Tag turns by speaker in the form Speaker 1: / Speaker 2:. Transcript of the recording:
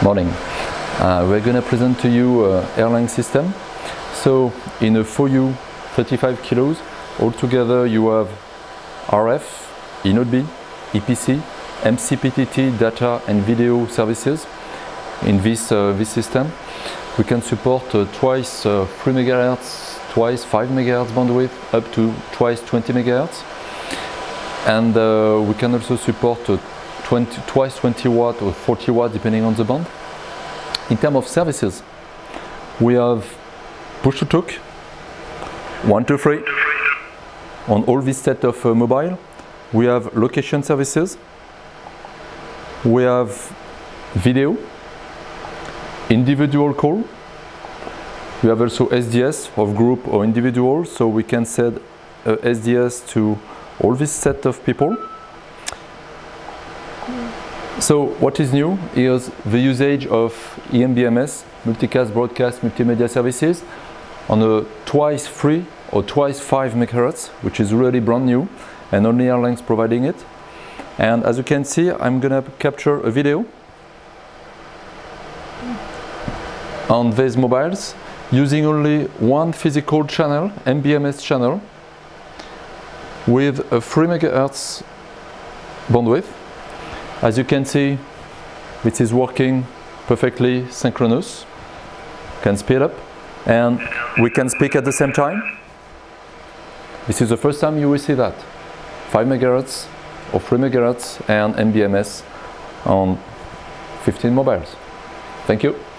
Speaker 1: Morning. We're going to present to you Erlang system. So in a 4U 35 kilos, altogether you have RF, eNodeB, EPC, MCPTT, data and video services. In this system we can support twice 3 MHz, twice 5 MHz bandwidth, up to twice 20 MHz. And we can also support twice 20 watt or 40 watt depending on the band. In terms of services, we have push to talk, 1, 2, 3 on all this set of mobile. We have location services, we have video, individual call, we have also SDS of group or individual, so we can send SDS to all this set of people. So what is new is the usage of eMBMS, multicast broadcast multimedia services, on a twice 3 or twice 5 MHz, which is really brand new and only Erlang is providing it. And as you can see, I'm gonna capture a video on these mobiles using only one physical channel, MBMS channel, with a 3 MHz bandwidth. As you can see, this is working perfectly synchronous. Can speed up and we can speak at the same time. This is the first time you will see that. 5 MHz or 3 MHz and MBMS on 15 mobiles. Thank you.